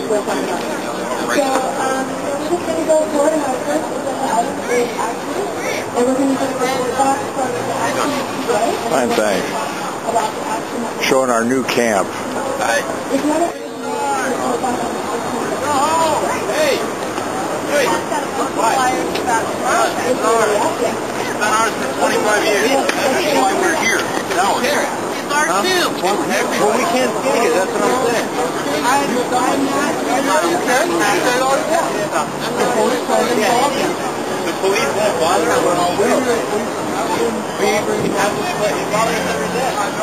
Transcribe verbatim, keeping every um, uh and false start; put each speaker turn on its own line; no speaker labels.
So, um, we're just going to go forward and our first item is action. And we're going to go back from the action today.
Fine, thanks.
About the action that
Showing our new camp.
Hi. It's not a
Hey! Hey! Why? It's been ours for twenty-five years. That's why we're here. That was it. It's ours too.
Well, we can't take it. That's what I'm saying.
I'm not. The police won't bother us. We have to play. It bothers us every day.